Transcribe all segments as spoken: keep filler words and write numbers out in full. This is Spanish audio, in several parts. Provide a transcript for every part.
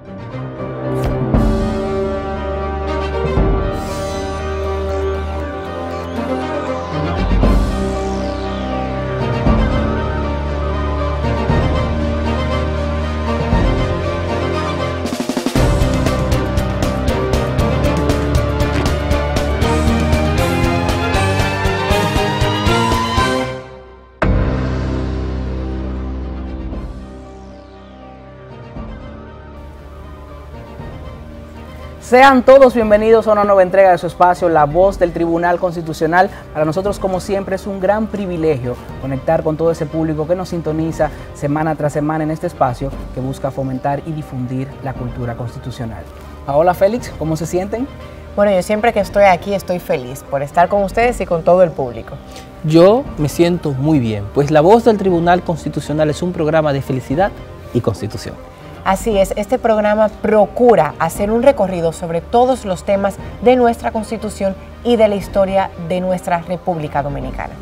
Sean todos bienvenidos a una nueva entrega de su espacio, La Voz del Tribunal Constitucional. Para nosotros, como siempre, es un gran privilegio conectar con todo ese público que nos sintoniza semana tras semana en este espacio que busca fomentar y difundir la cultura constitucional. Paola, Félix, ¿cómo se sienten? Bueno, yo siempre que estoy aquí estoy feliz por estar con ustedes y con todo el público. Yo me siento muy bien, pues La Voz del Tribunal Constitucional es un programa de felicidad y constitución. Así es, este programa procura hacer un recorrido sobre todos los temas de nuestra Constitución y de la historia de nuestra República Dominicana.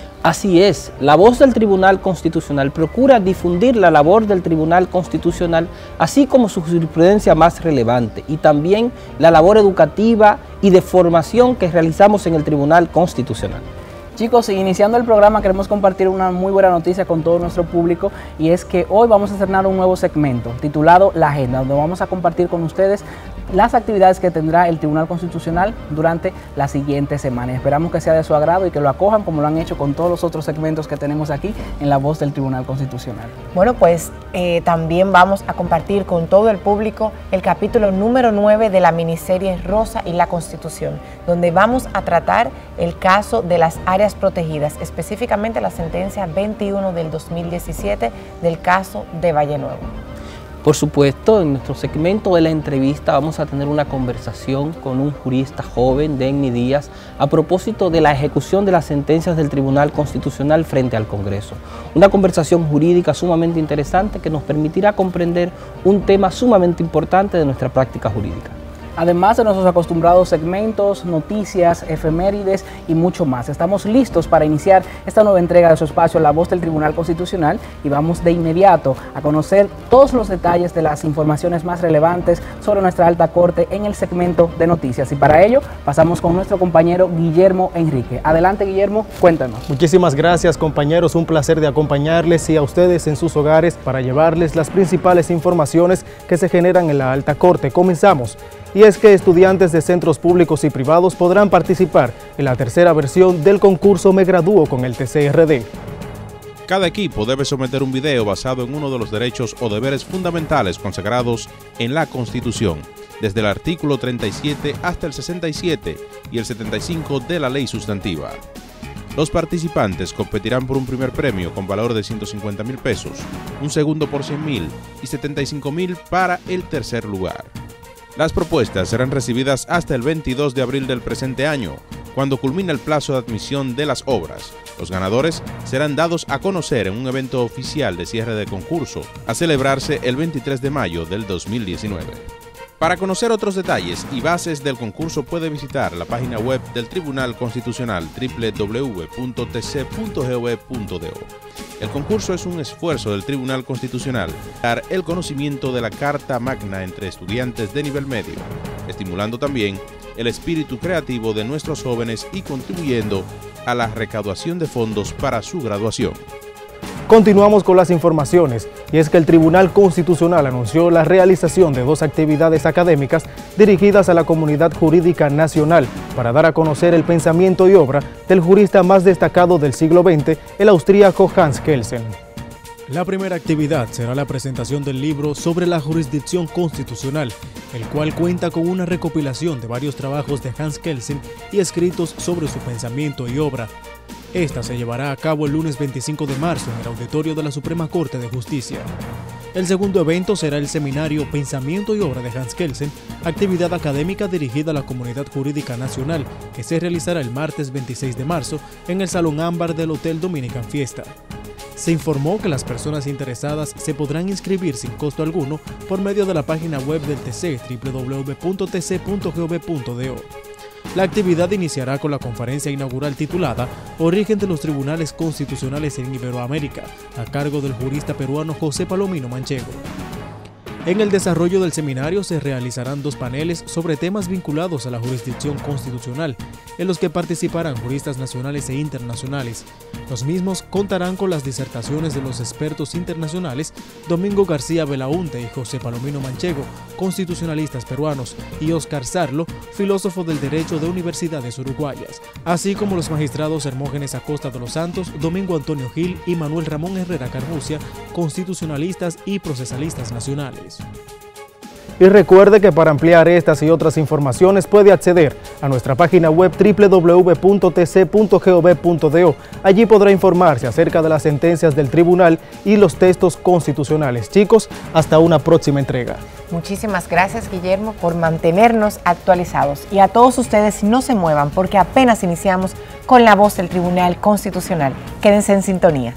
Así es, La Voz del Tribunal Constitucional procura difundir la labor del Tribunal Constitucional, así como su jurisprudencia más relevante, y también la labor educativa y de formación que realizamos en el Tribunal Constitucional. Chicos, iniciando el programa queremos compartir una muy buena noticia con todo nuestro público, y es que hoy vamos a estrenar un nuevo segmento titulado La Agenda, donde vamos a compartir con ustedes las actividades que tendrá el Tribunal Constitucional durante la siguiente semana. Esperamos que sea de su agrado y que lo acojan como lo han hecho con todos los otros segmentos que tenemos aquí en La Voz del Tribunal Constitucional. Bueno, pues eh, también vamos a compartir con todo el público el capítulo número nueve de la miniserie Rosa y la Constitución, donde vamos a tratar el caso de las áreas protegidas, específicamente la sentencia veintiuno del dos mil diecisiete del caso de Valle Nuevo. Por supuesto, en nuestro segmento de la entrevista vamos a tener una conversación con un jurista joven, Denny Díaz, a propósito de la ejecución de las sentencias del Tribunal Constitucional frente al Congreso. Una conversación jurídica sumamente interesante que nos permitirá comprender un tema sumamente importante de nuestra práctica jurídica. Además de nuestros acostumbrados segmentos, noticias, efemérides y mucho más. Estamos listos para iniciar esta nueva entrega de su espacio, La Voz del Tribunal Constitucional, y vamos de inmediato a conocer todos los detalles de las informaciones más relevantes sobre nuestra alta corte en el segmento de noticias. Y para ello pasamos con nuestro compañero Guillermo Enrique. Adelante, Guillermo, cuéntanos. Muchísimas gracias, compañeros. Un placer de acompañarles y a ustedes en sus hogares para llevarles las principales informaciones que se generan en la alta corte. Comenzamos. Y es que estudiantes de centros públicos y privados podrán participar en la tercera versión del concurso Me Gradúo con el T C R D. Cada equipo debe someter un video basado en uno de los derechos o deberes fundamentales consagrados en la Constitución, desde el artículo treinta y siete hasta el sesenta y siete y el setenta y cinco de la Ley Sustantiva. Los participantes competirán por un primer premio con valor de ciento cincuenta mil pesos, un segundo por cien mil y setenta y cinco mil para el tercer lugar. Las propuestas serán recibidas hasta el veintidós de abril del presente año, cuando culmina el plazo de admisión de las obras. Los ganadores serán dados a conocer en un evento oficial de cierre de concurso, a celebrarse el veintitrés de mayo del dos mil diecinueve. Para conocer otros detalles y bases del concurso puede visitar la página web del Tribunal Constitucional doble u doble u doble u punto t c punto gov punto do. El concurso es un esfuerzo del Tribunal Constitucional para dar el conocimiento de la Carta Magna entre estudiantes de nivel medio, estimulando también el espíritu creativo de nuestros jóvenes y contribuyendo a la recaudación de fondos para su graduación. Continuamos con las informaciones, y es que el Tribunal Constitucional anunció la realización de dos actividades académicas dirigidas a la comunidad jurídica nacional para dar a conocer el pensamiento y obra del jurista más destacado del siglo veinte, el austríaco Hans Kelsen. La primera actividad será la presentación del libro sobre la jurisdicción constitucional, el cual cuenta con una recopilación de varios trabajos de Hans Kelsen y escritos sobre su pensamiento y obra. Esta se llevará a cabo el lunes veinticinco de marzo en el auditorio de la Suprema Corte de Justicia. El segundo evento será el seminario Pensamiento y Obra de Hans Kelsen, actividad académica dirigida a la comunidad jurídica nacional, que se realizará el martes veintiséis de marzo en el Salón Ámbar del Hotel Dominican Fiesta. Se informó que las personas interesadas se podrán inscribir sin costo alguno por medio de la página web del T C, doble u doble u doble u punto t c punto gov punto do. La actividad iniciará con la conferencia inaugural titulada Origen de los Tribunales Constitucionales en Iberoamérica, a cargo del jurista peruano José Palomino Manchego. En el desarrollo del seminario se realizarán dos paneles sobre temas vinculados a la jurisdicción constitucional, en los que participarán juristas nacionales e internacionales. Los mismos contarán con las disertaciones de los expertos internacionales Domingo García Belaunte y José Palomino Manchego, constitucionalistas peruanos, y Oscar Sarlo, filósofo del derecho de universidades uruguayas, así como los magistrados Hermógenes Acosta de los Santos, Domingo Antonio Gil y Manuel Ramón Herrera Carbucia, constitucionalistas y procesalistas nacionales. Y recuerde que para ampliar estas y otras informaciones puede acceder a nuestra página web doble u doble u doble u punto t c punto gov punto do. Allí podrá informarse acerca de las sentencias del tribunal y los textos constitucionales. Chicos, hasta una próxima entrega. Muchísimas gracias, Guillermo, por mantenernos actualizados. Y a todos ustedes, no se muevan porque apenas iniciamos con la voz del Tribunal Constitucional. Quédense en sintonía.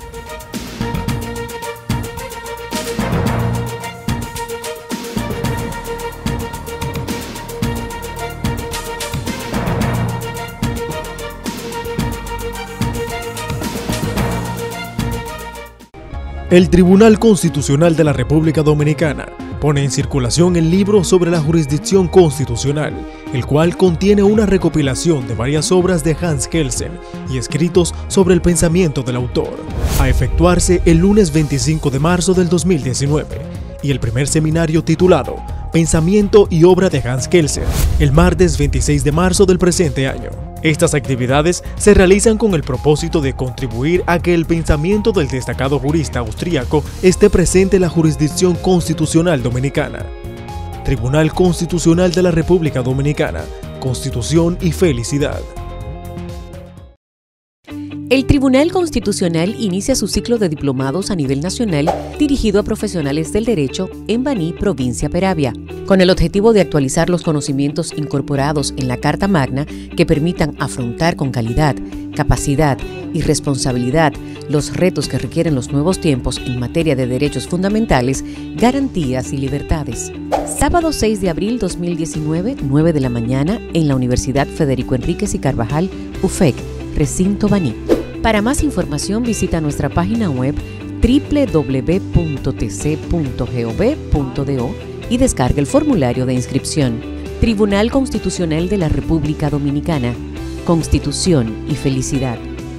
El Tribunal Constitucional de la República Dominicana pone en circulación el libro sobre la jurisdicción constitucional, el cual contiene una recopilación de varias obras de Hans Kelsen y escritos sobre el pensamiento del autor, a efectuarse el lunes veinticinco de marzo del dos mil diecinueve, y el primer seminario titulado Pensamiento y obra de Hans Kelsen, el martes veintiséis de marzo del presente año. Estas actividades se realizan con el propósito de contribuir a que el pensamiento del destacado jurista austríaco esté presente en la jurisdicción constitucional dominicana. Tribunal Constitucional de la República Dominicana, Constitución y Felicidad. El Tribunal Constitucional inicia su ciclo de diplomados a nivel nacional dirigido a profesionales del derecho en Baní, provincia Peravia, con el objetivo de actualizar los conocimientos incorporados en la Carta Magna que permitan afrontar con calidad, capacidad y responsabilidad los retos que requieren los nuevos tiempos en materia de derechos fundamentales, garantías y libertades. Sábado seis de abril dos mil diecinueve, nueve de la mañana, en la Universidad Federico Enríquez y Carvajal, U F E C, Recinto Baní. Para más información visita nuestra página web doble u doble u doble u punto t c punto gov punto do y descargue el formulario de inscripción. Tribunal Constitucional de la República Dominicana, Constitución y Felicidad.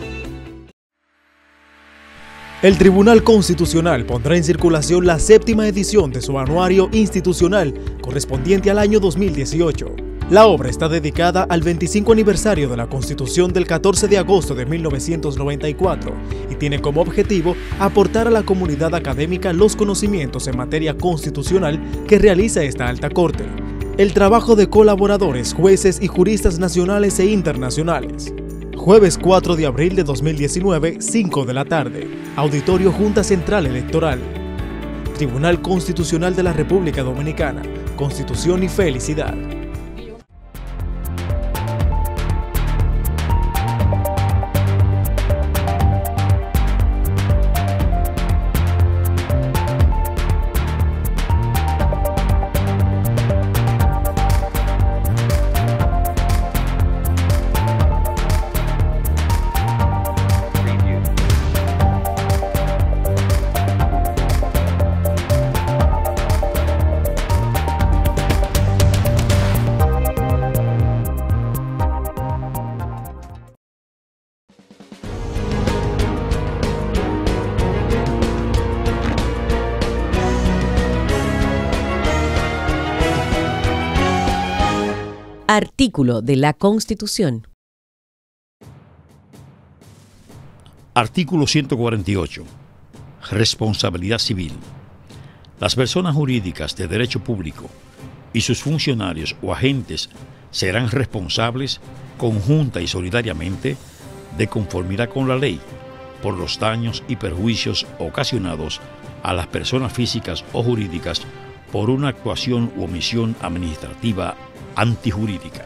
El Tribunal Constitucional pondrá en circulación la séptima edición de su anuario institucional correspondiente al año dos mil dieciocho. La obra está dedicada al veinticinco aniversario de la Constitución del catorce de agosto de mil novecientos noventa y cuatro y tiene como objetivo aportar a la comunidad académica los conocimientos en materia constitucional que realiza esta alta corte, el trabajo de colaboradores, jueces y juristas nacionales e internacionales. Jueves cuatro de abril de dos mil diecinueve, cinco de la tarde, Auditorio Junta Central Electoral. Tribunal Constitucional de la República Dominicana, Constitución y Felicidad. Artículo de la Constitución. Artículo ciento cuarenta y ocho. Responsabilidad civil. Las personas jurídicas de derecho público y sus funcionarios o agentes serán responsables conjunta y solidariamente, de conformidad con la ley, por los daños y perjuicios ocasionados a las personas físicas o jurídicas por una actuación u omisión administrativa antijurídica.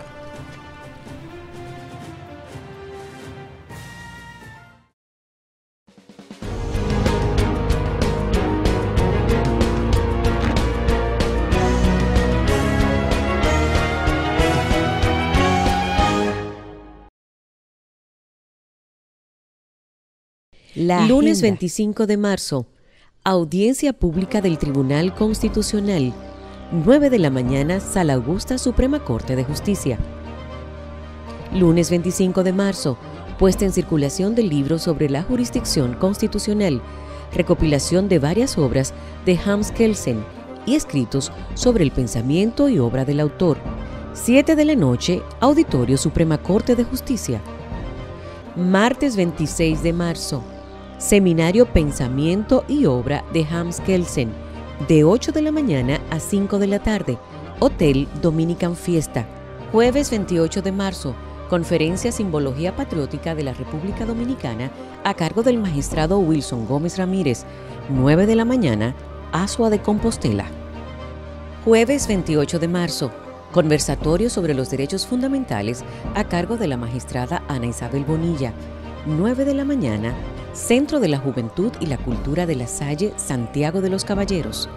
La Lunes agenda. veinticinco de marzo. Audiencia pública del Tribunal Constitucional. nueve de la mañana, Sala Augusta, Suprema Corte de Justicia. Lunes veinticinco de marzo, puesta en circulación del libro sobre la jurisdicción constitucional, recopilación de varias obras de Hans Kelsen y escritos sobre el pensamiento y obra del autor. siete de la noche, Auditorio Suprema Corte de Justicia. Martes veintiséis de marzo, Seminario Pensamiento y Obra de Hans Kelsen, de ocho de la mañana a cinco de la tarde, Hotel Dominican Fiesta. Jueves veintiocho de marzo, Conferencia Simbología Patriótica de la República Dominicana a cargo del magistrado Wilson Gómez Ramírez, nueve de la mañana, Asua de Compostela. Jueves veintiocho de marzo, Conversatorio sobre los derechos fundamentales a cargo de la magistrada Ana Isabel Bonilla, nueve de la mañana, Centro de la Juventud y la Cultura de La Salle, Santiago de los Caballeros.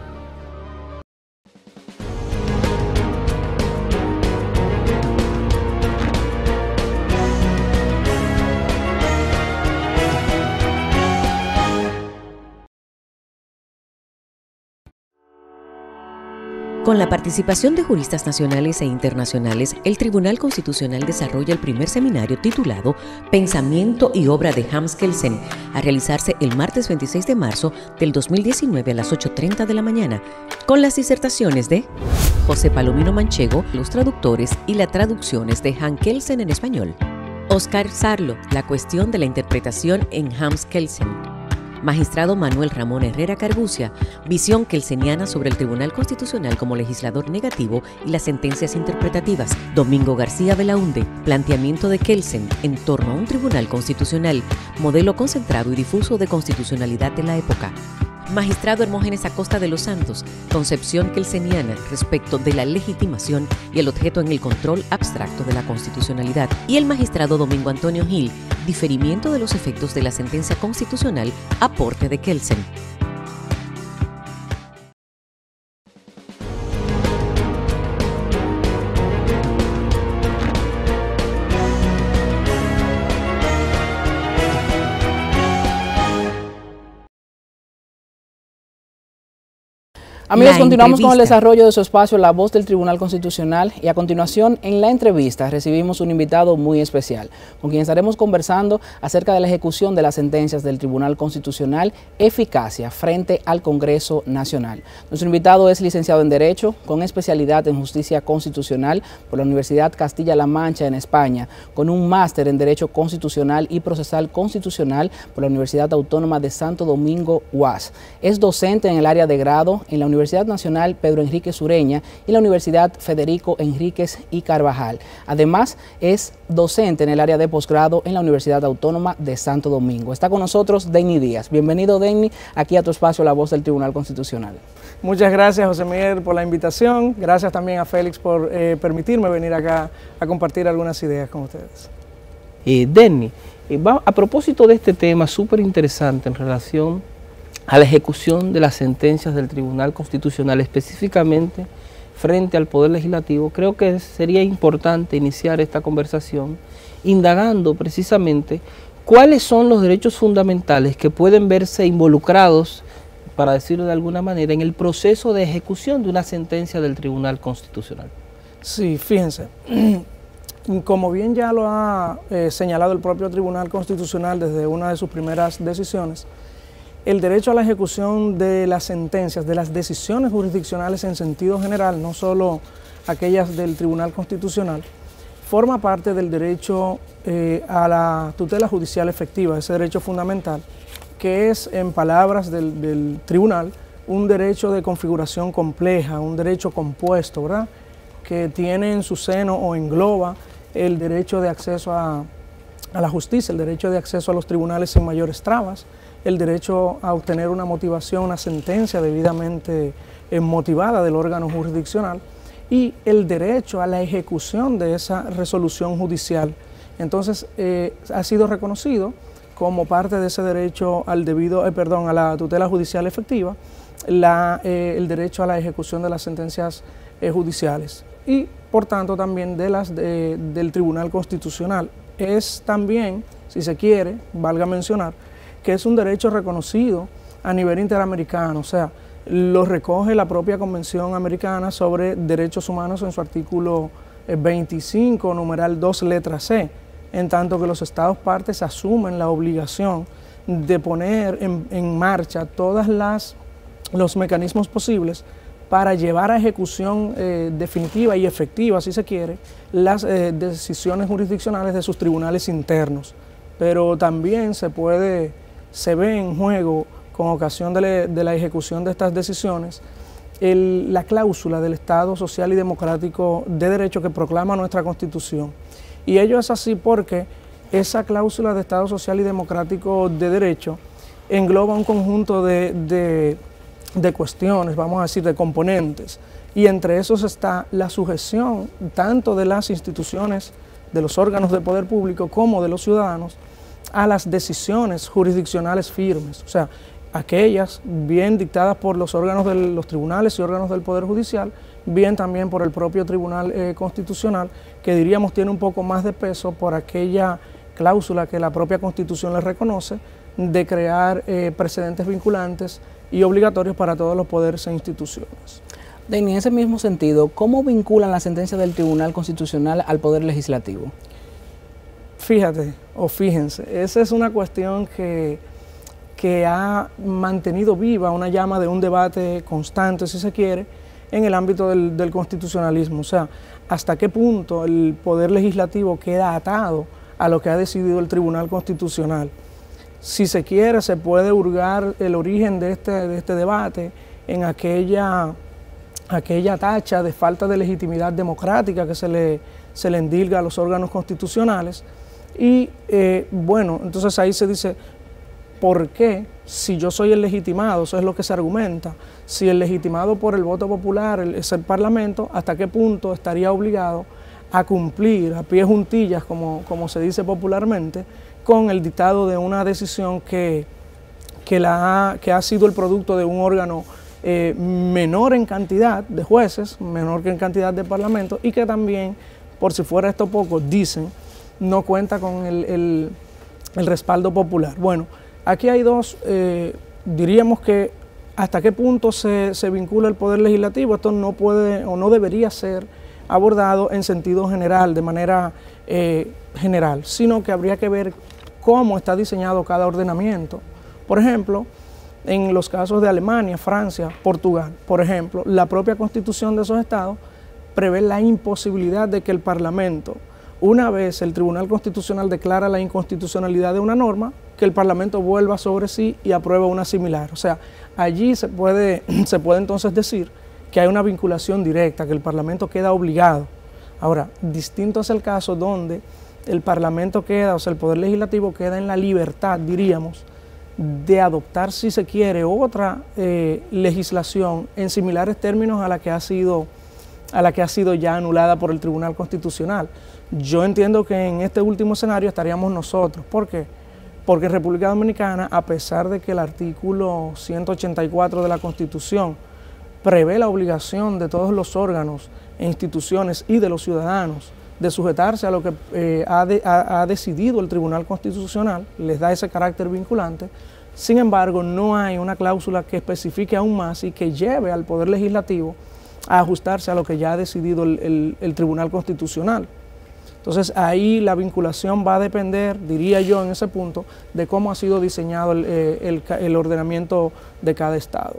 Con la participación de juristas nacionales e internacionales, el Tribunal Constitucional desarrolla el primer seminario titulado Pensamiento y Obra de Hans Kelsen, a realizarse el martes veintiséis de marzo del dos mil diecinueve a las ocho y media de la mañana, con las disertaciones de José Palomino Manchego, los traductores y las traducciones de Hans Kelsen en español. Oscar Sarlo, la cuestión de la interpretación en Hans Kelsen. Magistrado Manuel Ramón Herrera Carbucia, visión kelseniana sobre el Tribunal Constitucional como legislador negativo y las sentencias interpretativas. Domingo García Belaunde, planteamiento de Kelsen en torno a un Tribunal Constitucional, modelo concentrado y difuso de constitucionalidad de la época. Magistrado Hermógenes Acosta de los Santos, concepción kelseniana respecto de la legitimación y el objeto en el control abstracto de la constitucionalidad. Y el magistrado Domingo Antonio Gil, diferimiento de los efectos de la sentencia constitucional, aporte de Kelsen. Amigos, continuamos con el desarrollo de su espacio La Voz del Tribunal Constitucional y a continuación en la entrevista recibimos un invitado muy especial con quien estaremos conversando acerca de la ejecución de las sentencias del Tribunal Constitucional, eficacia frente al Congreso Nacional. Nuestro invitado es licenciado en Derecho con especialidad en Justicia Constitucional por la Universidad Castilla-La Mancha en España, con un máster en Derecho Constitucional y Procesal Constitucional por la Universidad Autónoma de Santo Domingo, U A S. Es docente en el área de grado en la Universidad Universidad Nacional Pedro Enríquez Ureña y la Universidad Federico Enríquez y Carvajal. Además, es docente en el área de posgrado en la Universidad Autónoma de Santo Domingo. Está con nosotros Denny Díaz. Bienvenido, Denny, aquí a tu espacio La Voz del Tribunal Constitucional. Muchas gracias, José Miguel, por la invitación. Gracias también a Félix por eh, permitirme venir acá a compartir algunas ideas con ustedes. Eh, Denny, eh, va, a propósito de este tema súper interesante en relación a la ejecución de las sentencias del Tribunal Constitucional, específicamente frente al Poder Legislativo, creo que sería importante iniciar esta conversación indagando precisamente cuáles son los derechos fundamentales que pueden verse involucrados, para decirlo de alguna manera, en el proceso de ejecución de una sentencia del Tribunal Constitucional. Sí, fíjense, como bien ya lo ha eh, señalado el propio Tribunal Constitucional desde una de sus primeras decisiones, el derecho a la ejecución de las sentencias, de las decisiones jurisdiccionales en sentido general, no solo aquellas del Tribunal Constitucional, forma parte del derecho eh, a la tutela judicial efectiva, ese derecho fundamental, que es, en palabras del, del tribunal, un derecho de configuración compleja, un derecho compuesto, ¿verdad?, que tiene en su seno o engloba el derecho de acceso a, a la justicia, el derecho de acceso a los tribunales sin mayores trabas, el derecho a obtener una motivación, una sentencia debidamente eh, motivada del órgano jurisdiccional y el derecho a la ejecución de esa resolución judicial. Entonces, eh, ha sido reconocido como parte de ese derecho al debido, eh, perdón, a la tutela judicial efectiva, la, eh, el derecho a la ejecución de las sentencias eh, judiciales y, por tanto, también de las de, del Tribunal Constitucional. Es también, si se quiere, valga mencionar, que es un derecho reconocido a nivel interamericano, o sea, lo recoge la propia Convención Americana sobre Derechos Humanos en su artículo veinticinco, numeral dos, letra C, en tanto que los Estados partes asumen la obligación de poner en, en marcha todas las los mecanismos posibles para llevar a ejecución eh, definitiva y efectiva, si se quiere, las eh, decisiones jurisdiccionales de sus tribunales internos. Pero también se puede, se ve en juego, con ocasión de, le, de la ejecución de estas decisiones, el, la cláusula del Estado social y democrático de derecho que proclama nuestra Constitución. Y ello es así porque esa cláusula de Estado social y democrático de derecho engloba un conjunto de, de, de cuestiones, vamos a decir, de componentes, y entre esos está la sujeción tanto de las instituciones, de los órganos de poder público, como de los ciudadanos, a las decisiones jurisdiccionales firmes, o sea, aquellas bien dictadas por los órganos de los tribunales y órganos del Poder Judicial, bien también por el propio Tribunal eh, Constitucional, que diríamos tiene un poco más de peso por aquella cláusula que la propia Constitución le reconoce, de crear eh, precedentes vinculantes y obligatorios para todos los poderes e instituciones. Denny, en ese mismo sentido, ¿cómo vinculan la sentencia del Tribunal Constitucional al Poder Legislativo? Fíjate, o fíjense, esa es una cuestión que, que ha mantenido viva una llama de un debate constante, si se quiere, en el ámbito del, del constitucionalismo. O sea, hasta qué punto el Poder Legislativo queda atado a lo que ha decidido el Tribunal Constitucional. Si se quiere, se puede hurgar el origen de este, de este debate en aquella, aquella tacha de falta de legitimidad democrática que se le, se le endilga a los órganos constitucionales. Y eh, bueno, entonces ahí se dice, ¿por qué? Si yo soy el legitimado, eso es lo que se argumenta, si el legitimado por el voto popular es el Parlamento, ¿hasta qué punto estaría obligado a cumplir a pie juntillas, como, como se dice popularmente, con el dictado de una decisión que, que, la ha, que ha sido el producto de un órgano eh, menor en cantidad de jueces, menor que en cantidad de parlamentos, y que también, por si fuera esto poco, dicen, no cuenta con el, el, el respaldo popular? Bueno, aquí hay dos, eh, diríamos que hasta qué punto se, se vincula el Poder Legislativo. Esto no puede o no debería ser abordado en sentido general, de manera eh, general, sino que habría que ver cómo está diseñado cada ordenamiento. Por ejemplo, en los casos de Alemania, Francia, Portugal, por ejemplo, la propia Constitución de esos estados prevé la imposibilidad de que el Parlamento, una vez el Tribunal Constitucional declara la inconstitucionalidad de una norma, que el Parlamento vuelva sobre sí y apruebe una similar. O sea, allí se puede, se puede entonces decir que hay una vinculación directa, que el Parlamento queda obligado. Ahora, distinto es el caso donde el Parlamento queda, o sea, el Poder Legislativo queda en la libertad, diríamos, de adoptar, si se quiere, otra eh, legislación en similares términos a la que ha sido, a la que ha sido ya anulada por el Tribunal Constitucional. Yo entiendo que en este último escenario estaríamos nosotros. ¿Por qué? Porque en República Dominicana, a pesar de que el artículo ciento ochenta y cuatro de la Constitución prevé la obligación de todos los órganos e instituciones y de los ciudadanos de sujetarse a lo que eh, ha, de, ha, ha decidido el Tribunal Constitucional, les da ese carácter vinculante. Sin embargo, no hay una cláusula que especifique aún más y que lleve al Poder Legislativo a ajustarse a lo que ya ha decidido el, el, el Tribunal Constitucional. Entonces ahí la vinculación va a depender, diría yo en ese punto, de cómo ha sido diseñado el, el, el ordenamiento de cada estado.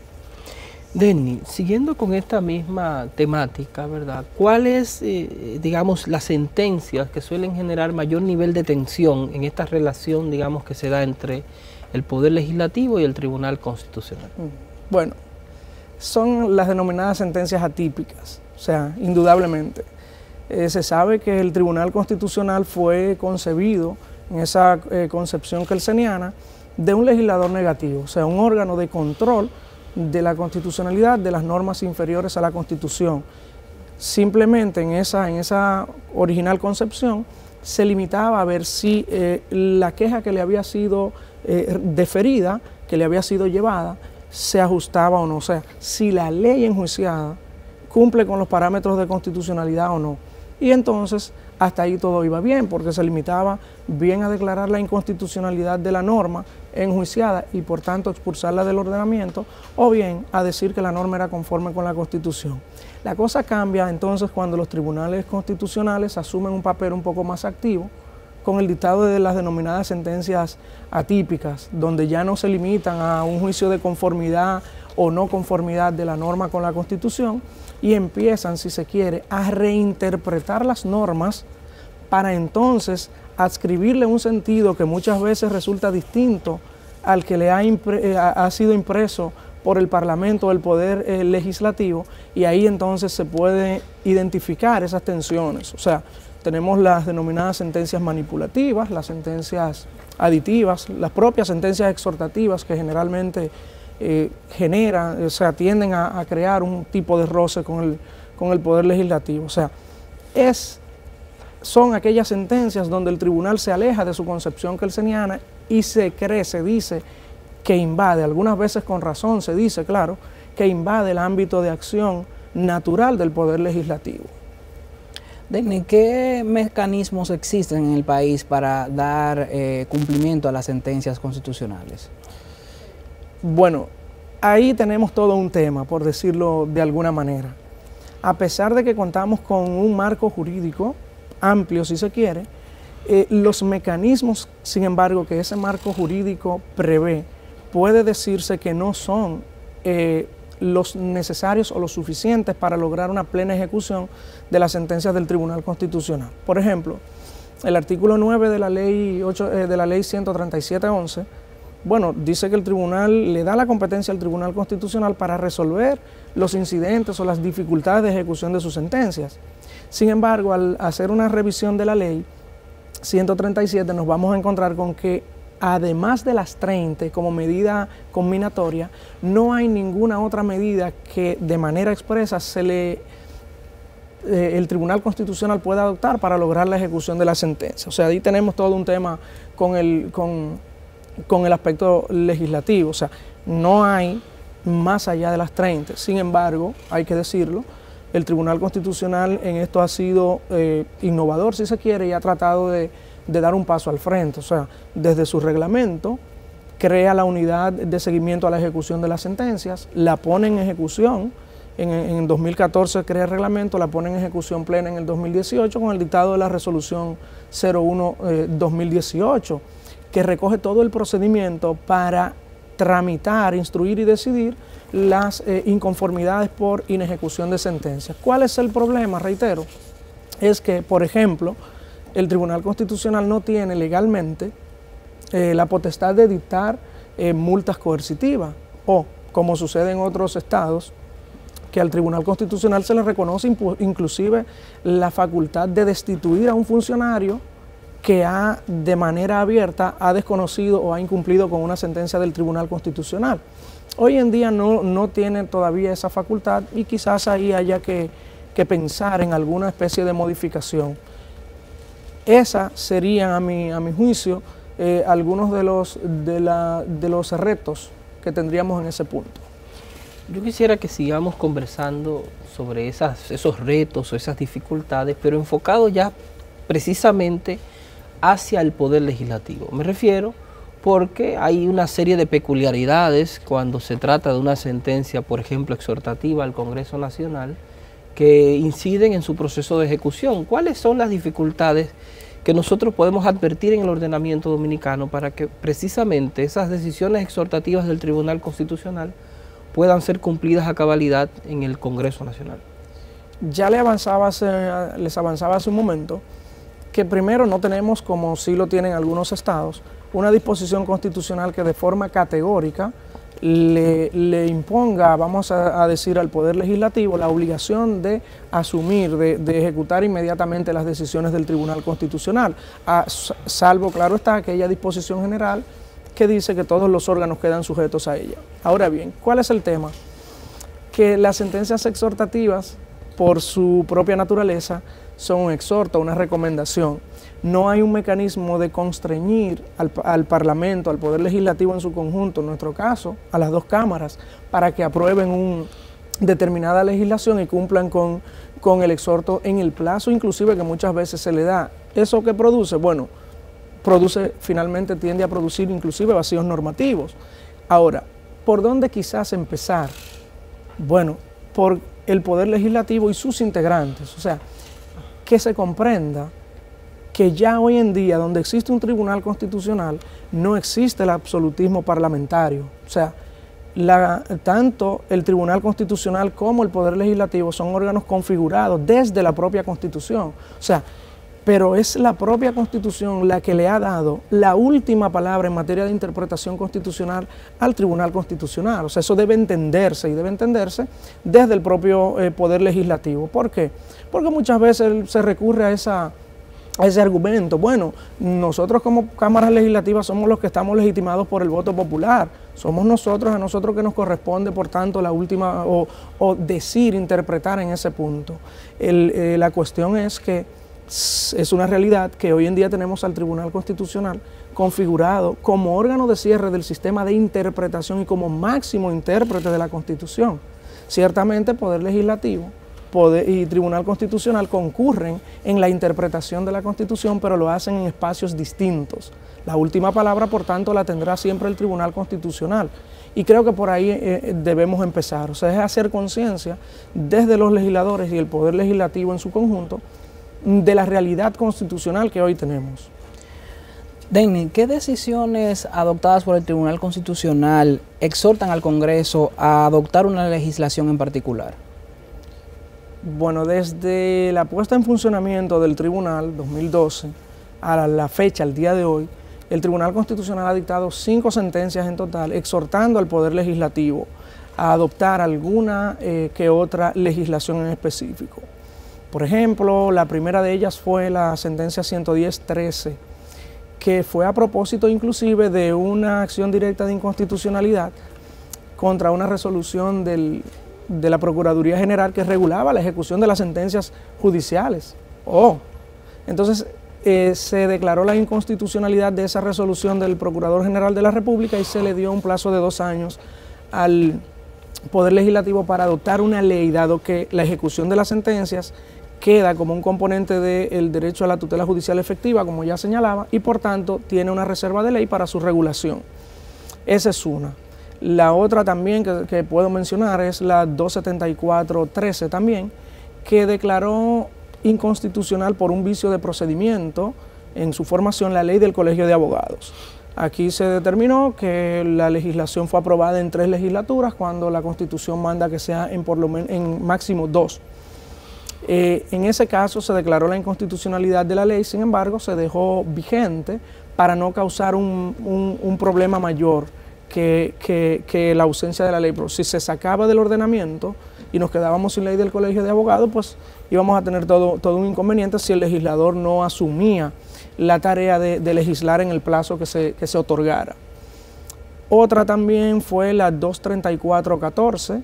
Denny, siguiendo con esta misma temática, ¿verdad? ¿Cuáles, eh, digamos, las sentencias que suelen generar mayor nivel de tensión en esta relación, digamos, que se da entre el Poder Legislativo y el Tribunal Constitucional? Bueno, son las denominadas sentencias atípicas, o sea, indudablemente. Eh, se sabe que el Tribunal Constitucional fue concebido en esa eh, concepción kelseniana de un legislador negativo, o sea, un órgano de control de la constitucionalidad de las normas inferiores a la Constitución. Simplemente en esa, en esa original concepción se limitaba a ver si eh, la queja que le había sido eh, deferida, que le había sido llevada, se ajustaba o no, o sea, si la ley enjuiciada cumple con los parámetros de constitucionalidad o no. Y entonces hasta ahí todo iba bien, porque se limitaba bien a declarar la inconstitucionalidad de la norma enjuiciada y por tanto expulsarla del ordenamiento, o bien a decir que la norma era conforme con la Constitución. La cosa cambia entonces cuando los tribunales constitucionales asumen un papel un poco más activo con el dictado de las denominadas sentencias atípicas, donde ya no se limitan a un juicio de conformidad o no conformidad de la norma con la Constitución y empiezan, si se quiere, a reinterpretar las normas para entonces adscribirle un sentido que muchas veces resulta distinto al que le ha, impre, ha sido impreso por el Parlamento o el Poder eh, Legislativo, y ahí entonces se puede identificar esas tensiones. O sea, tenemos las denominadas sentencias manipulativas, las sentencias aditivas, las propias sentencias exhortativas que generalmente eh, generan, o sea, tienden a, a crear un tipo de roce con el, con el Poder Legislativo. O sea, es, son aquellas sentencias donde el tribunal se aleja de su concepción kelseniana y se cree, se dice, que invade, algunas veces con razón se dice, claro, que invade el ámbito de acción natural del Poder Legislativo. Degni, ¿qué mecanismos existen en el país para dar eh, cumplimiento a las sentencias constitucionales? Bueno, ahí tenemos todo un tema, por decirlo de alguna manera. A pesar de que contamos con un marco jurídico amplio, si se quiere, eh, los mecanismos, sin embargo, que ese marco jurídico prevé, puede decirse que no son eh, los necesarios o los suficientes para lograr una plena ejecución de las sentencias del Tribunal Constitucional. Por ejemplo, el artículo nueve de la ley, ocho, eh, de la ley ciento treinta y siete once, bueno, dice que el tribunal le da la competencia al Tribunal Constitucional para resolver los incidentes o las dificultades de ejecución de sus sentencias. Sin embargo, al hacer una revisión de la ley ciento treinta y siete nos vamos a encontrar con que además de las treinta como medida combinatoria, no hay ninguna otra medida que de manera expresa se le, eh, el Tribunal Constitucional pueda adoptar para lograr la ejecución de la sentencia. O sea, ahí tenemos todo un tema con el, con, con el aspecto legislativo. O sea, no hay más allá de las treinta. Sin embargo, hay que decirlo, el Tribunal Constitucional en esto ha sido eh, innovador, si se quiere, y ha tratado de de dar un paso al frente. O sea, desde su reglamento crea la unidad de seguimiento a la ejecución de las sentencias, la pone en ejecución, en, en dos mil catorce crea el reglamento, la pone en ejecución plena en el dos mil dieciocho con el dictado de la resolución cero uno dos mil dieciocho, que recoge todo el procedimiento para tramitar, instruir y decidir las eh, inconformidades por inejecución de sentencias. ¿Cuál es el problema? Reitero, es que, por ejemplo, el Tribunal Constitucional no tiene legalmente eh, la potestad de dictar eh, multas coercitivas o, como sucede en otros estados, que al Tribunal Constitucional se le reconoce inclusive la facultad de destituir a un funcionario que ha de manera abierta ha desconocido o ha incumplido con una sentencia del Tribunal Constitucional. Hoy en día no, no tiene todavía esa facultad y quizás ahí haya que, que pensar en alguna especie de modificación. Esas serían, a mi, a mi juicio, eh, algunos de los, de, la, de los retos que tendríamos en ese punto. Yo quisiera que sigamos conversando sobre esas, esos retos o esas dificultades, pero enfocado ya precisamente hacia el Poder Legislativo. Me refiero porque hay una serie de peculiaridades cuando se trata de una sentencia, por ejemplo, exhortativa al Congreso Nacional, que inciden en su proceso de ejecución. ¿Cuáles son las dificultades que nosotros podemos advertir en el ordenamiento dominicano para que precisamente esas decisiones exhortativas del Tribunal Constitucional puedan ser cumplidas a cabalidad en el Congreso Nacional? Ya le avanzaba hace, les avanzaba hace un momento que primero no tenemos, como sí lo tienen algunos estados, una disposición constitucional que de forma categórica Le, le imponga, vamos a, a decir, al Poder Legislativo la obligación de asumir, de, de ejecutar inmediatamente las decisiones del Tribunal Constitucional, a, salvo, claro está, aquella disposición general que dice que todos los órganos quedan sujetos a ella. Ahora bien, ¿cuál es el tema? Que las sentencias exhortativas, por su propia naturaleza, son un exhorto, una recomendación. No hay un mecanismo de constreñir al, al Parlamento, al Poder Legislativo en su conjunto, en nuestro caso, a las dos cámaras, para que aprueben una determinada legislación y cumplan con, con el exhorto en el plazo inclusive que muchas veces se le da. ¿Eso qué produce? Bueno, produce, finalmente tiende a producir inclusive vacíos normativos. Ahora, ¿por dónde quizás empezar? Bueno, por el Poder Legislativo y sus integrantes, o sea, que se comprenda que ya hoy en día, donde existe un tribunal constitucional, no existe el absolutismo parlamentario. O sea, la, tanto el Tribunal Constitucional como el Poder Legislativo son órganos configurados desde la propia Constitución. O sea, pero es la propia Constitución la que le ha dado la última palabra en materia de interpretación constitucional al Tribunal Constitucional. O sea, eso debe entenderse y debe entenderse desde el propio eh, Poder Legislativo. ¿Por qué? Porque muchas veces se recurre a esa... a ese argumento. Bueno, nosotros como cámaras legislativas somos los que estamos legitimados por el voto popular, somos nosotros, a nosotros que nos corresponde, por tanto, la última, o, o decir, interpretar en ese punto. El, eh, la cuestión es que es una realidad que hoy en día tenemos al Tribunal Constitucional configurado como órgano de cierre del sistema de interpretación y como máximo intérprete de la Constitución. Ciertamente, Poder Legislativo Poder y Tribunal Constitucional concurren en la interpretación de la Constitución, pero lo hacen en espacios distintos. La última palabra, por tanto, la tendrá siempre el Tribunal Constitucional. Y creo que por ahí eh, debemos empezar. O sea, es hacer conciencia desde los legisladores y el Poder Legislativo en su conjunto de la realidad constitucional que hoy tenemos. Denny, ¿qué decisiones adoptadas por el Tribunal Constitucional exhortan al Congreso a adoptar una legislación en particular? Bueno, desde la puesta en funcionamiento del Tribunal dos mil doce a la fecha, al día de hoy, el Tribunal Constitucional ha dictado cinco sentencias en total, exhortando al Poder Legislativo a adoptar alguna eh, que otra legislación en específico. Por ejemplo, la primera de ellas fue la sentencia ciento diez trece, que fue a propósito inclusive de una acción directa de inconstitucionalidad contra una resolución del de la Procuraduría General que regulaba la ejecución de las sentencias judiciales. Oh, entonces eh, se declaró la inconstitucionalidad de esa resolución del Procurador General de la República y se le dio un plazo de dos años al Poder Legislativo para adoptar una ley, dado que la ejecución de las sentencias queda como un componente del derecho a la tutela judicial efectiva, como ya señalaba, y por tanto tiene una reserva de ley para su regulación. Esa es una. La otra también que, que puedo mencionar es la doscientos setenta y cuatro trece también, que declaró inconstitucional por un vicio de procedimiento en su formación la ley del Colegio de Abogados. Aquí se determinó que la legislación fue aprobada en tres legislaturas cuando la Constitución manda que sea en, por lo menos, en máximo dos. Eh, en ese caso se declaró la inconstitucionalidad de la ley, sin embargo se dejó vigente para no causar un, un, un problema mayor Que, que, que la ausencia de la ley. Pero si se sacaba del ordenamiento y nos quedábamos sin ley del Colegio de Abogados, pues íbamos a tener todo, todo un inconveniente si el legislador no asumía la tarea de, de legislar en el plazo que se, que se otorgara. Otra también fue la doscientos treinta y cuatro catorce,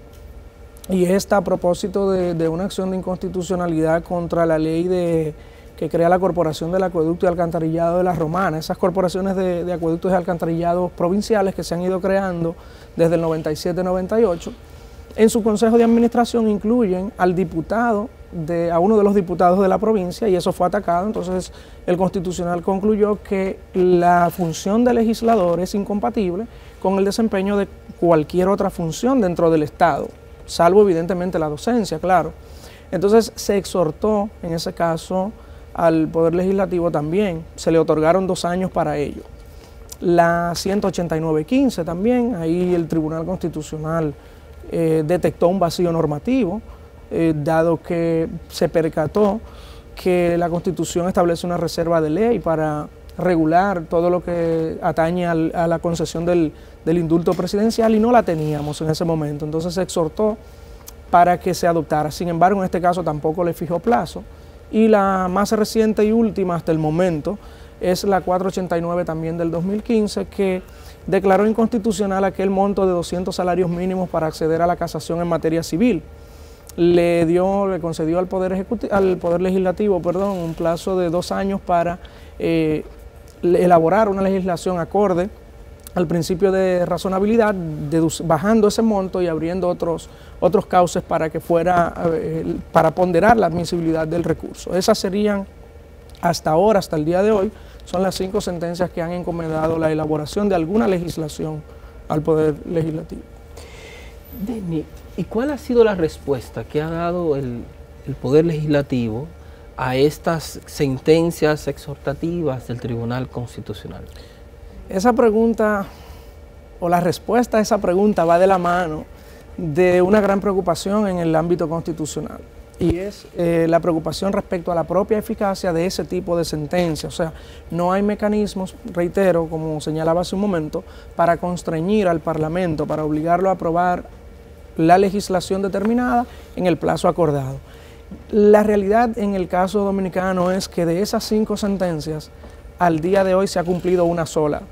y esta a propósito de, de una acción de inconstitucionalidad contra la ley de que crea la Corporación del Acueducto y Alcantarillado de la Romana, esas corporaciones de, de acueductos y alcantarillados provinciales que se han ido creando desde el noventa y siete noventa y ocho. En su consejo de administración incluyen al diputado, de, a uno de los diputados de la provincia, y eso fue atacado. Entonces el Constitucional concluyó que la función de legislador es incompatible con el desempeño de cualquier otra función dentro del Estado, salvo evidentemente la docencia, claro. Entonces se exhortó en ese caso al Poder Legislativo también, se le otorgaron dos años para ello. La ciento ochenta y nueve quince también, ahí el Tribunal Constitucional eh, detectó un vacío normativo, eh, dado que se percató que la Constitución establece una reserva de ley para regular todo lo que atañe al, a la concesión del, del indulto presidencial, y no la teníamos en ese momento. Entonces se exhortó para que se adoptara. Sin embargo, en este caso tampoco le fijó plazo. Y la más reciente y última hasta el momento es la cuatrocientos ochenta y nueve también del dos mil quince, que declaró inconstitucional aquel monto de doscientos salarios mínimos para acceder a la casación en materia civil. Le dio, le concedió al Poder Ejecutivo, al Poder Legislativo, perdón, un plazo de dos años para eh, elaborar una legislación acorde al principio de razonabilidad, bajando ese monto y abriendo otros, otros cauces para que fuera, eh, para ponderar la admisibilidad del recurso. Esas serían, hasta ahora, hasta el día de hoy, son las cinco sentencias que han encomendado la elaboración de alguna legislación al Poder Legislativo. Denny, ¿y cuál ha sido la respuesta que ha dado el, el Poder Legislativo a estas sentencias exhortativas del Tribunal Constitucional? Esa pregunta, o la respuesta a esa pregunta, va de la mano de una gran preocupación en el ámbito constitucional, y es eh, la preocupación respecto a la propia eficacia de ese tipo de sentencias. O sea, no hay mecanismos, reitero, como señalaba hace un momento, para constreñir al Parlamento, para obligarlo a aprobar la legislación determinada en el plazo acordado. La realidad en el caso dominicano es que de esas cinco sentencias, al día de hoy se ha cumplido una sola,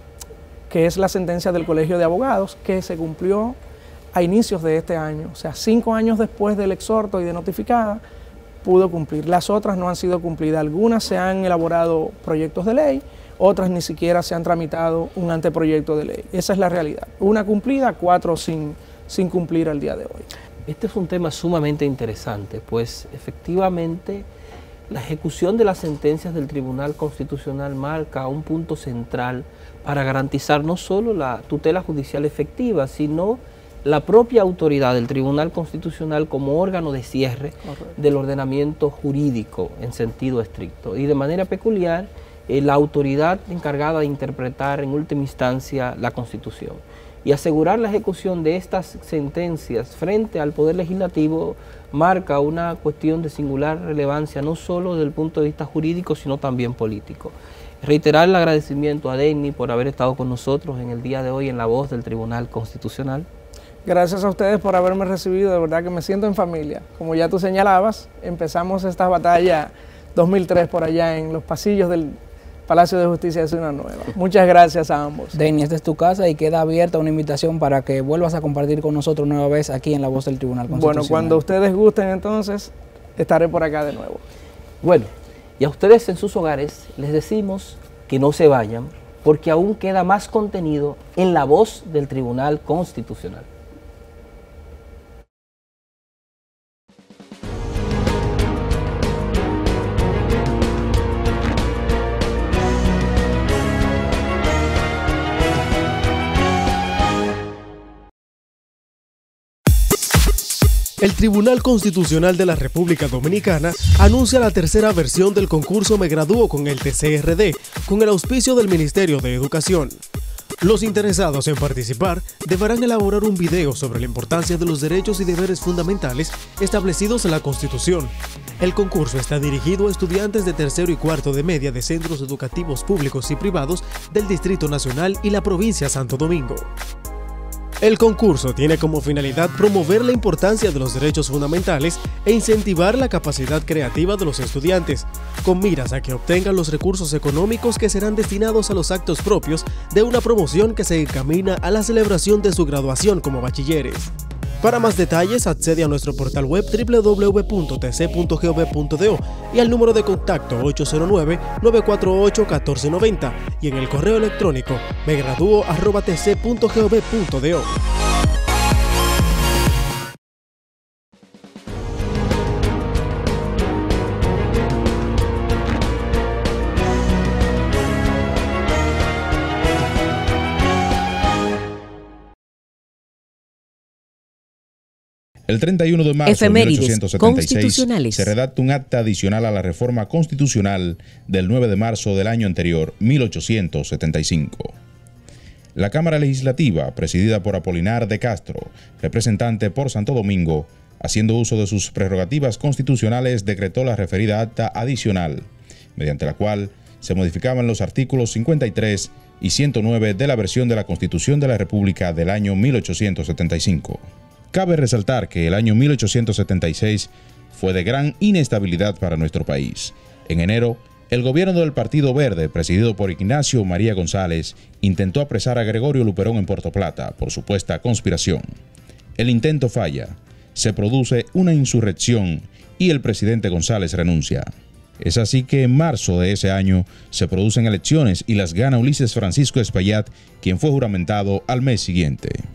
que es la sentencia del Colegio de Abogados, que se cumplió a inicios de este año. O sea, cinco años después del exhorto y de notificada, pudo cumplir. Las otras no han sido cumplidas. Algunas se han elaborado proyectos de ley, otras ni siquiera se han tramitado un anteproyecto de ley. Esa es la realidad. Una cumplida, cuatro sin, sin cumplir al día de hoy. Este es un tema sumamente interesante, pues efectivamente la ejecución de las sentencias del Tribunal Constitucional marca un punto central para garantizar no solo la tutela judicial efectiva, sino la propia autoridad del Tribunal Constitucional como órgano de cierre Correcto. Del ordenamiento jurídico en sentido estricto. Y de manera peculiar, eh, la autoridad encargada de interpretar en última instancia la Constitución. Y asegurar la ejecución de estas sentencias frente al Poder Legislativo marca una cuestión de singular relevancia, no solo desde el punto de vista jurídico, sino también político. Reiterar el agradecimiento a Denny por haber estado con nosotros en el día de hoy en La Voz del Tribunal Constitucional. Gracias a ustedes por haberme recibido, de verdad que me siento en familia. Como ya tú señalabas, empezamos esta batalla dos mil tres por allá en los pasillos del Palacio de Justicia de Ciudad Nueva. Muchas gracias a ambos. Denny, esta es tu casa y queda abierta una invitación para que vuelvas a compartir con nosotros nueva vez aquí en La Voz del Tribunal Constitucional. Bueno, cuando ustedes gusten entonces, estaré por acá de nuevo. Bueno, y a ustedes en sus hogares les decimos que no se vayan, porque aún queda más contenido en La Voz del Tribunal Constitucional. El Tribunal Constitucional de la República Dominicana anuncia la tercera versión del concurso Me Gradúo con el T C R D, con el auspicio del Ministerio de Educación. Los interesados en participar deberán elaborar un video sobre la importancia de los derechos y deberes fundamentales establecidos en la Constitución. El concurso está dirigido a estudiantes de tercero y cuarto de media de centros educativos públicos y privados del Distrito Nacional y la provincia de Santo Domingo. El concurso tiene como finalidad promover la importancia de los derechos fundamentales e incentivar la capacidad creativa de los estudiantes, con miras a que obtengan los recursos económicos que serán destinados a los actos propios de una promoción que se encamina a la celebración de su graduación como bachilleres. Para más detalles, accede a nuestro portal web doble u doble u doble u punto t c punto gov punto do y al número de contacto ocho cero nueve, nueve cuatro ocho, uno cuatro nueve cero y en el correo electrónico megraduo arroba t c punto gov punto do. El treinta y uno de marzo Efemérides de mil ochocientos setenta y seis constitucionales. se redacta un acta adicional a la reforma constitucional del nueve de marzo del año anterior, mil ochocientos setenta y cinco. La Cámara Legislativa, presidida por Apolinar de Castro, representante por Santo Domingo, haciendo uso de sus prerrogativas constitucionales, decretó la referida acta adicional, mediante la cual se modificaban los artículos cincuenta y tres y ciento nueve de la versión de la Constitución de la República del año mil ochocientos setenta y cinco. Cabe resaltar que el año mil ochocientos setenta y seis fue de gran inestabilidad para nuestro país. En enero, el gobierno del Partido Verde, presidido por Ignacio María González, intentó apresar a Gregorio Luperón en Puerto Plata por supuesta conspiración. El intento falla, se produce una insurrección y el presidente González renuncia. Es así que en marzo de ese año se producen elecciones y las gana Ulises Francisco Espaillat, quien fue juramentado al mes siguiente.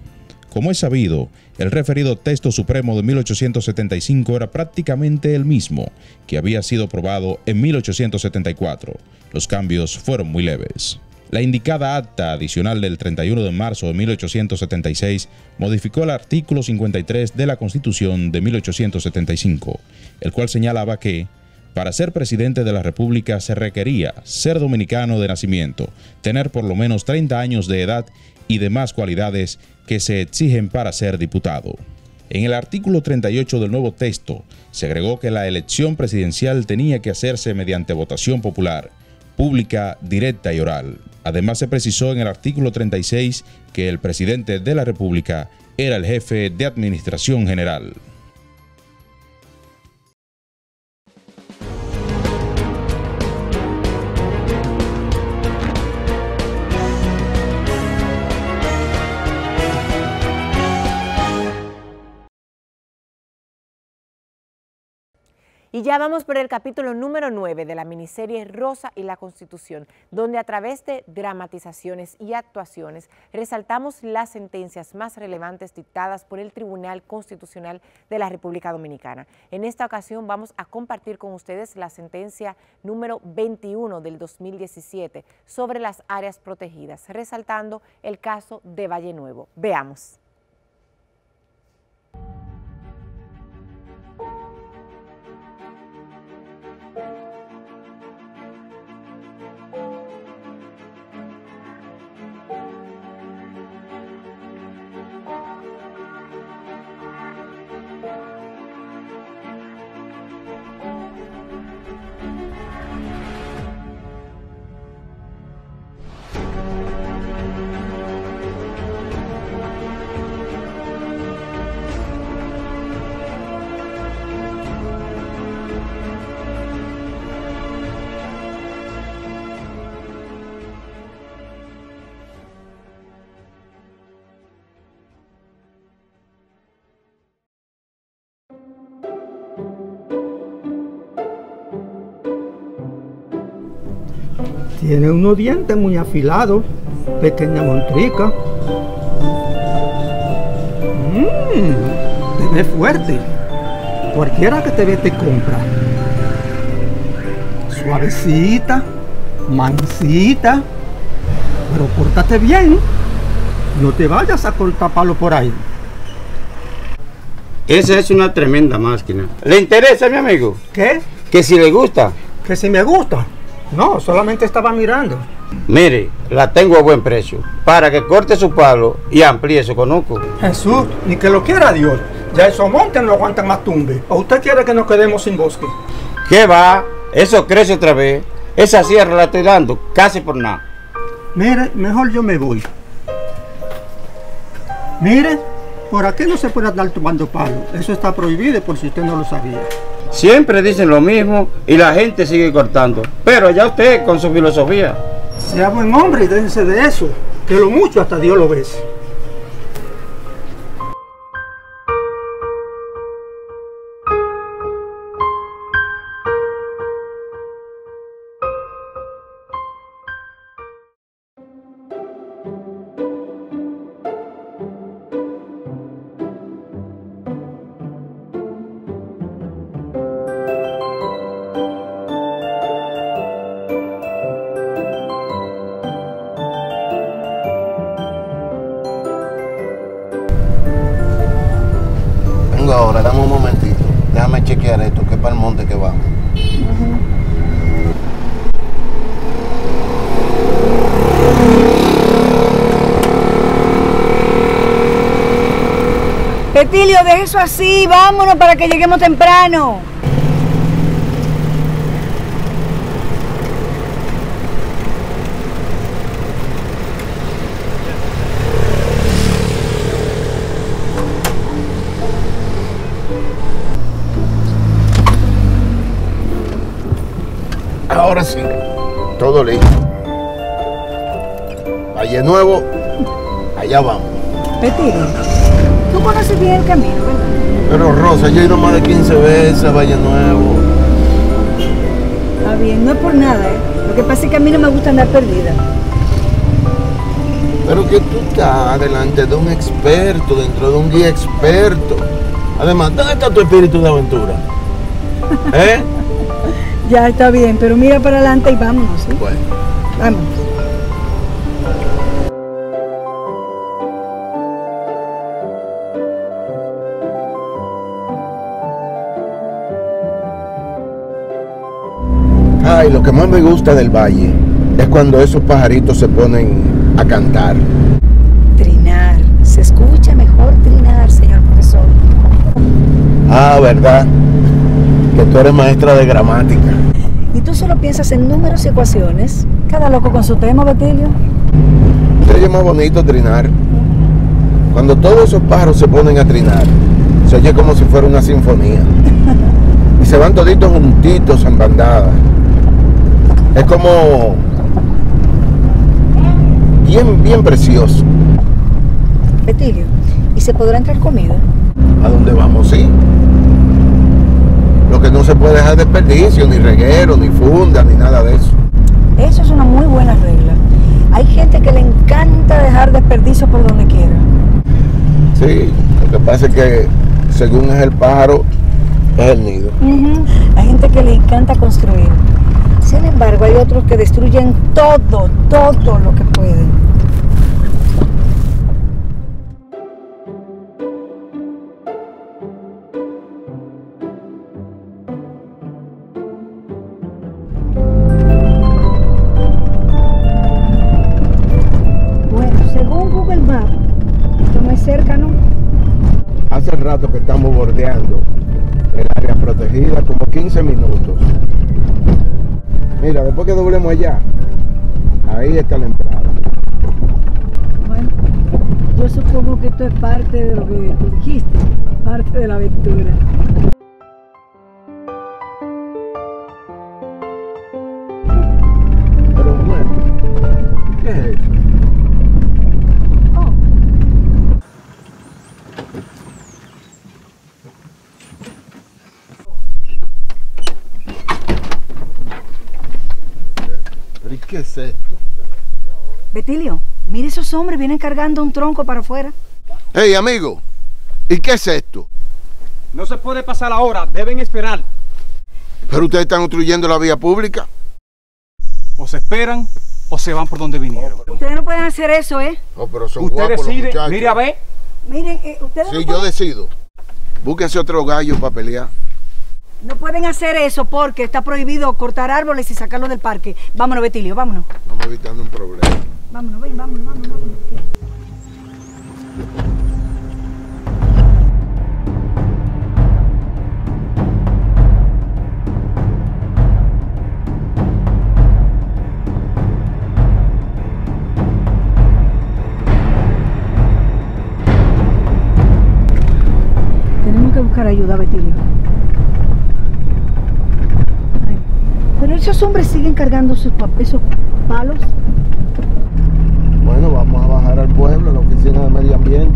Como es sabido, el referido texto supremo de mil ochocientos setenta y cinco era prácticamente el mismo que había sido aprobado en mil ochocientos setenta y cuatro. Los cambios fueron muy leves. La indicada acta adicional del treinta y uno de marzo de mil ochocientos setenta y seis modificó el artículo cincuenta y tres de la Constitución de mil ochocientos setenta y cinco, el cual señalaba que, para ser presidente de la República se requería ser dominicano de nacimiento, tener por lo menos treinta años de edad y demás cualidades que se exigen para ser diputado. En el artículo treinta y ocho del nuevo texto se agregó que la elección presidencial tenía que hacerse mediante votación popular, pública, directa y oral. Además se precisó en el artículo treinta y seis que el presidente de la República era el jefe de administración general. Y ya vamos por el capítulo número nueve de la miniserie Rosa y la Constitución, donde a través de dramatizaciones y actuaciones resaltamos las sentencias más relevantes dictadas por el Tribunal Constitucional de la República Dominicana. En esta ocasión vamos a compartir con ustedes la sentencia número veintiuno del dos mil diecisiete sobre las áreas protegidas, resaltando el caso de Valle Nuevo. Veamos. Tiene unos dientes muy afilados, pequeña montrica. Mmm, te ves fuerte. Cualquiera que te ve te compra. Suavecita, mansita, pero pórtate bien. No te vayas a cortar palo por ahí. Esa es una tremenda máquina. ¿Le interesa, mi amigo? ¿Qué? Que si le gusta. Que si me gusta. No, solamente estaba mirando. Mire, la tengo a buen precio, para que corte su palo y amplíe su conuco. Jesús, ni que lo quiera Dios. Ya esos montes no aguantan más tumbe. ¿O usted quiere que nos quedemos sin bosque? ¿Qué va? Eso crece otra vez. Esa sierra la estoy dando casi por nada. Mire, mejor yo me voy. Mire, por aquí no se puede andar tomando palo. Eso está prohibido por si usted no lo sabía. Siempre dicen lo mismo y la gente sigue cortando. Pero ya usted con su filosofía. Sea buen hombre y déjese de eso, que lo mucho hasta Dios lo ve. Ahora, dame un momentito, déjame chequear esto, que es para el monte que vamos. Uh-huh. Petilio, deje eso así, vámonos para que lleguemos temprano. Ahora sí, todo listo. Valle Nuevo, allá vamos. Petilio, tú conoces bien el camino, ¿verdad? Pero Rosa, yo he ido más de quince veces a Valle Nuevo. Está bien, no es por nada, ¿eh? Lo que pasa es que a mí no me gusta andar perdida. Pero que tú estás delante de un experto, dentro de un guía experto. Además, ¿dónde está tu espíritu de aventura? ¿Eh? Ya está bien, pero mira para adelante y vámonos, ¿sí? Bueno. Vámonos. Ay, lo que más me gusta del valle es cuando esos pajaritos se ponen a cantar. Trinar. Se escucha mejor trinar, señor profesor. Ah, ¿verdad? Que tú eres maestra de gramática. ¿Y tú solo piensas en números y ecuaciones? Cada loco con su tema, Betilio. Se oye más bonito trinar. Cuando todos esos pájaros se ponen a trinar, se oye como si fuera una sinfonía. Y se van toditos juntitos en bandada. Es como bien, bien precioso. Betilio, ¿y se podrá entrar comida? ¿A dónde vamos? Sí. Lo que no se puede dejar desperdicio, ni reguero, ni funda, ni nada de eso. Eso es una muy buena regla. Hay gente que le encanta dejar desperdicio por donde quiera. Sí, lo que pasa es que según es el pájaro, es el nido. Uh-huh. Hay gente que le encanta construir. Sin embargo, hay otros que destruyen todo, todo lo que pueden. Bueno, según Google Maps, esto no es cerca, ¿no? Hace rato que estamos bordeando el área protegida, como quince minutos. Mira, después que doblemos allá, ahí está la entrada. Bueno, yo supongo que esto es parte de lo que tú dijiste, parte de la aventura. Pero bueno, ¿qué es eso? Oh. ¿Pero y qué es esto? Betilio, mire, esos hombres vienen cargando un tronco para afuera. Hey, amigo, ¿y qué es esto? No se puede pasar ahora, deben esperar. Pero ustedes están obstruyendo la vía pública. O se esperan o se van por donde vinieron. Ustedes no pueden hacer eso, ¿eh? Oh, pero son Usted guapos decide, los muchachos. mire a ver. Miren, eh, ustedes Sí, no, yo pueden, decido. Búsquense otro gallo para pelear. no pueden hacer eso porque está prohibido cortar árboles y sacarlos del parque. Vámonos, Betilio, vámonos. Vamos evitando un problema. Vámonos, ven, vámonos, vámonos, vámonos. Tenemos que buscar ayuda, Betilio. Ay, pero esos hombres siguen cargando sus pa- esos palos. Bueno, vamos a bajar al pueblo, a la oficina de medio ambiente.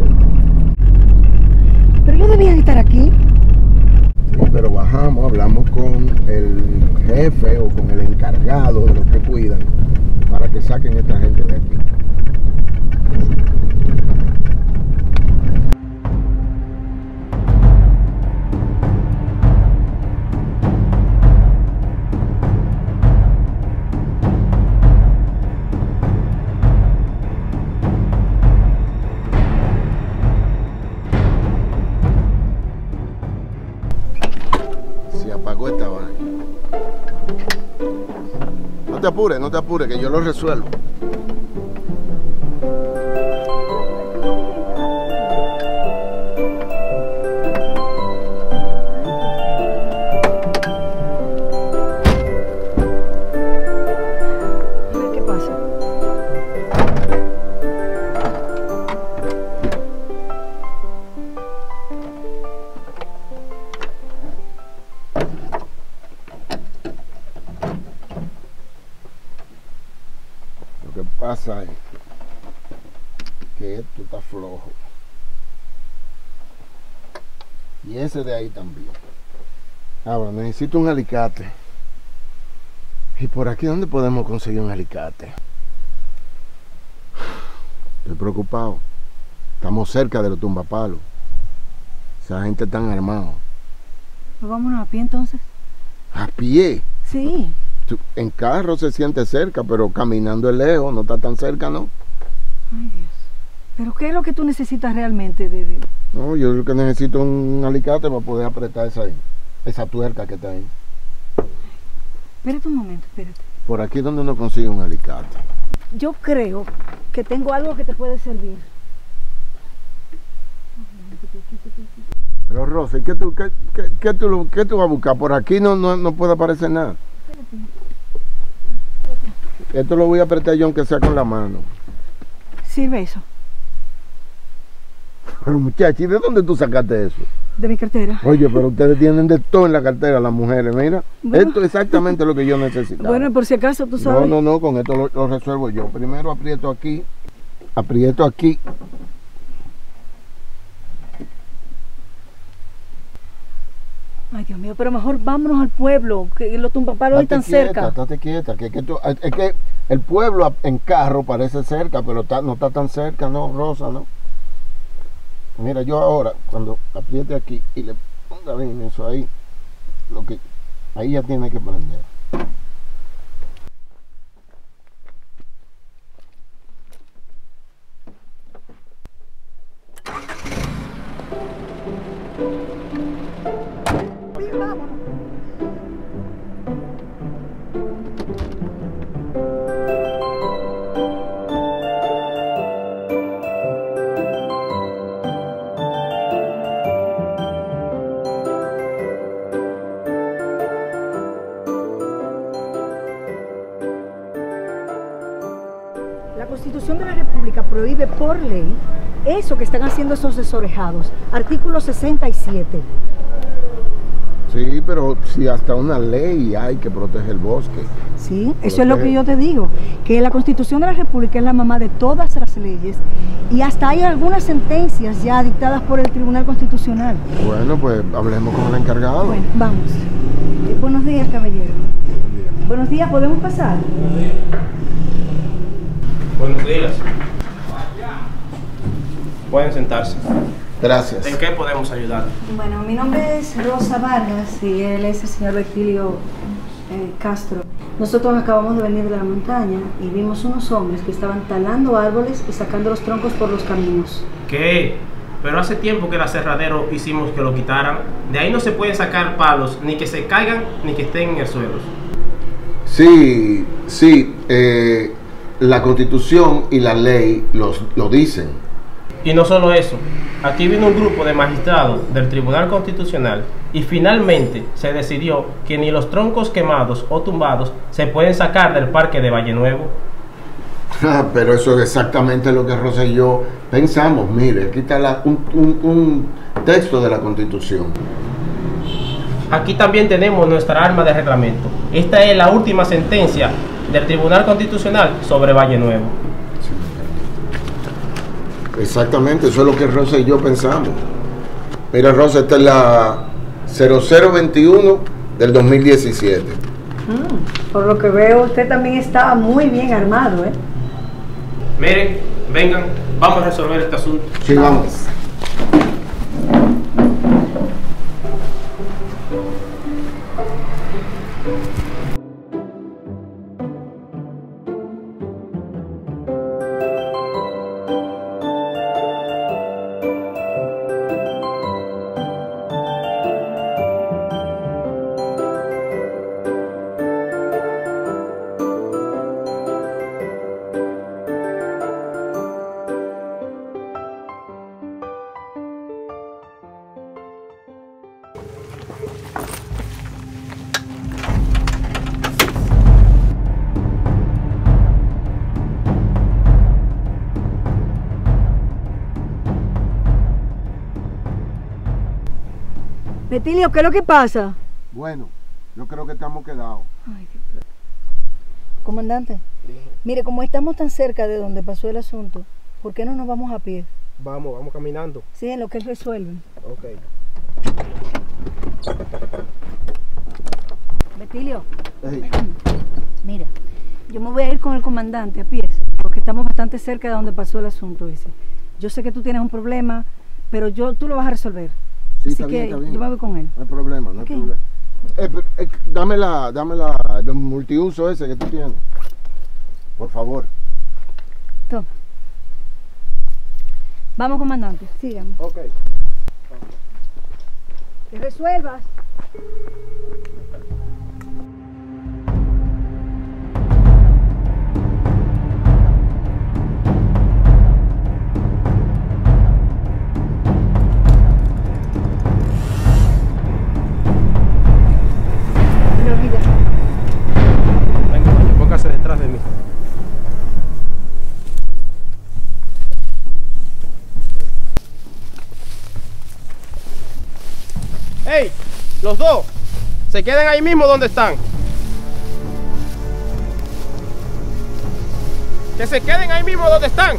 Pero ellos debían estar aquí. Sí, pero bajamos, hablamos con el jefe o con el encargado de los que cuidan para que saquen a esta gente de aquí. Se apagó esta vaina. No te apures, no te apures, que yo lo resuelvo. A ver qué pasa. Lo que pasa es que esto está flojo. Y ese de ahí también. Ahora, necesito un alicate. ¿Y por aquí dónde podemos conseguir un alicate? Estoy preocupado. Estamos cerca de los tumbapalos. Esa gente está armada. Pues vámonos a pie entonces. ¿A pie? Sí. Tú- En carro se siente cerca, pero caminando es lejos, no está tan cerca, ¿no? Ay, Dios. ¿Pero qué es lo que tú necesitas realmente, de, de- No, yo lo que necesito es un alicate para poder apretar esa, esa tuerca que está ahí. Espérate un momento, espérate. Por aquí es donde uno consigue un alicate. Yo creo que tengo algo que te puede servir. Pero Rosa, ¿qué tú, qué, qué, qué tú, lo- qué tú vas a buscar? Por aquí no, no, no puede aparecer nada. Esto lo voy a apretar yo aunque sea con la mano. Sirve eso, Pero muchacha, ¿y de dónde tú sacaste eso? de mi cartera. Oye, pero ustedes tienen de todo en la cartera, las mujeres, mira. Bueno. Esto es exactamente lo que yo necesitaba. Bueno, por si acaso, tú sabes. No, no, no, con esto lo, lo resuelvo yo. Primero aprieto aquí, aprieto aquí. Ay, Dios mío, pero mejor vámonos al pueblo, que los tumbapalos están Estate quieta, cerca. estate quieta, que, que tú- es que el pueblo en carro parece cerca, pero está- no está tan cerca, no, Rosa, no. Mira, yo ahora, cuando apriete aquí y le ponga bien eso ahí, lo que ahí ya tiene que prender. La Constitución de la República prohíbe por ley eso que están haciendo esos desorejados. Artículo sesenta y siete. Sí, pero si hasta una ley hay que proteger el bosque. Sí, eso es lo que yo te digo, que la Constitución de la República es la mamá de todas las leyes y hasta hay algunas sentencias ya dictadas por el Tribunal Constitucional. Bueno, pues hablemos con el encargado. Bueno, vamos. Eh, buenos días, caballero. Buenos días, ¿podemos pasar? Buenos días. Pueden sentarse. Gracias. ¿En qué podemos ayudar? Bueno, mi nombre es Rosa Vargas y él es el señor Betilio eh, Castro. Nosotros acabamos de venir de la montaña y vimos unos hombres que estaban talando árboles y sacando los troncos por los caminos. ¿Qué? Pero hace tiempo que el aserradero hicimos que lo quitaran. De ahí no se pueden sacar palos, ni que se caigan, ni que estén en el suelo. Sí, sí, eh, la Constitución y la ley los, lo dicen. Y no solo eso, aquí vino un grupo de magistrados del Tribunal Constitucional y finalmente se decidió que ni los troncos quemados o tumbados se pueden sacar del parque de Valle Nuevo. Ah, pero eso es exactamente lo que Rosa y yo pensamos. Mire, aquí está la- un, un- un texto de la Constitución. Aquí también tenemos nuestra arma de reglamento. Esta es la última sentencia del Tribunal Constitucional sobre Valle Nuevo. Exactamente, eso es lo que Rosa y yo pensamos. Mira, Rosa, esta es la cero cero veintiuno del dos mil diecisiete. Mm, por lo que veo, usted también estaba muy bien armado, ¿eh? Miren, vengan, vamos a resolver este asunto. Sí, vamos. Betilio, ¿qué es lo que pasa? Bueno, yo creo que estamos quedados. Ay, qué... Comandante, mire, como estamos tan cerca de donde pasó el asunto, ¿por qué no nos vamos a pie? Vamos, vamos caminando. Sí, en lo que resuelven. Ok. Betilio, Ey, mira, yo me voy a ir con el comandante a pies, porque estamos bastante cerca de donde pasó el asunto ese. Yo sé que tú tienes un problema, pero yo, tú lo vas a resolver. Sí, Así está que bien, está bien. yo me voy con él. No hay problema, no hay Okay. problema. Eh, pero, eh, dame la, dame la, el multiuso ese que tú tienes. Por favor. Toma. Vamos, comandante, sigamos. Ok. Que resuelvas. Venga, doña, póngase detrás de mí. ¡Ey! Los dos, se queden ahí mismo donde están. Que se queden ahí mismo donde están.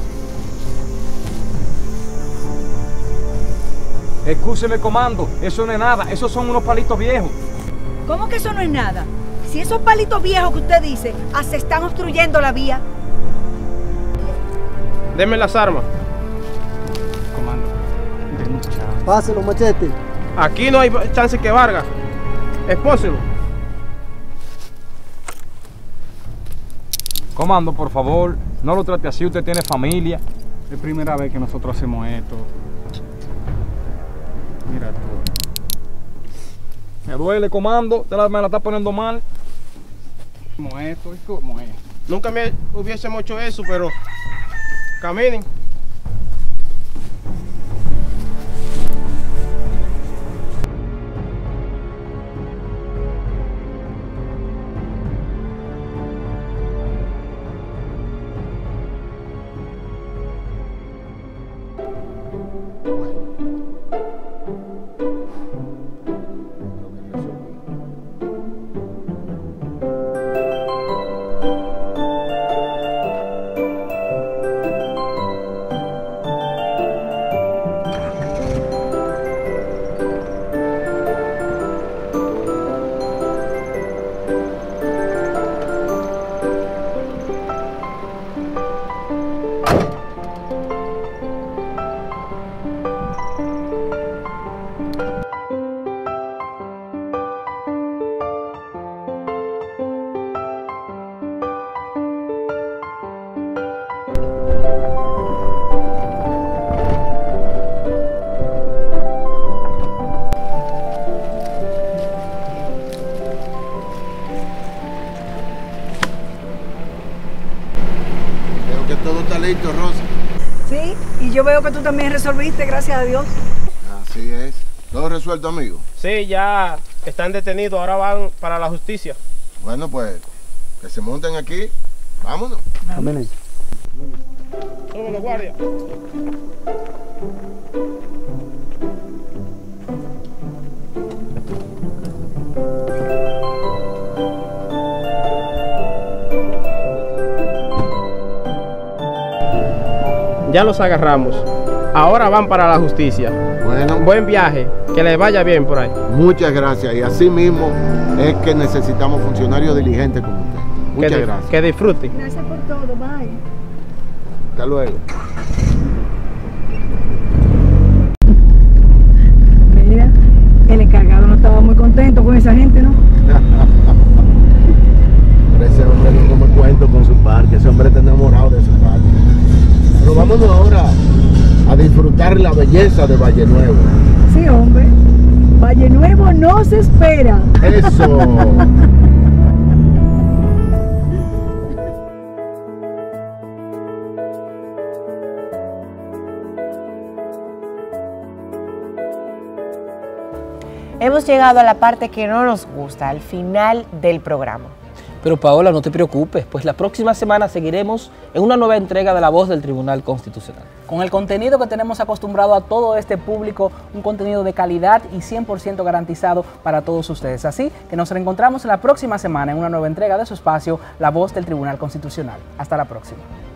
Excúseme, comando, eso no es nada, esos son unos palitos viejos. ¿Cómo que eso no es nada? Si esos palitos viejos que usted dice, se están obstruyendo la vía. Denme las armas. Comando, denme chance. Páselo, machete. Aquí no hay chance que valga. Expóselo. Comando, por favor, no lo trate así, usted tiene familia. Es primera vez que nosotros hacemos esto. Mira tú. Me duele, comando, usted la- me la está poniendo mal. Como esto, y como es. Nunca me hubiésemos hecho eso, pero caminen. Creo que todo está listo, Rosa. Sí, y yo veo que tú también resolviste, gracias a Dios. Así es. Todo resuelto, amigo. Sí, ya están detenidos, ahora van para la justicia. Bueno, pues, que se monten aquí. Vámonos. Amén. Súbelo, guardia. Ya los agarramos. Ahora van para la justicia. Bueno. Buen viaje. Que les vaya bien por ahí. Muchas gracias. Y así mismo es que necesitamos funcionarios diligentes como usted. Muchas que, gracias. Que disfruten. Gracias por todo, bye. Hasta luego. Mira, el encargado no estaba muy contento con esa gente, ¿no? Pero ese hombre no me cuento con su parque. Ese hombre está enamorado de su parque. Pero vámonos ahora a disfrutar la belleza de Valle Nuevo. Sí, hombre. Valle Nuevo no se espera. Eso. Hemos llegado a la parte que no nos gusta, al final del programa. Pero Paola, no te preocupes, pues la próxima semana seguiremos en una nueva entrega de La Voz del Tribunal Constitucional. Con el contenido que tenemos acostumbrado a todo este público, un contenido de calidad y cien por ciento garantizado para todos ustedes. Así que nos reencontramos la próxima semana en una nueva entrega de su espacio, La Voz del Tribunal Constitucional. Hasta la próxima.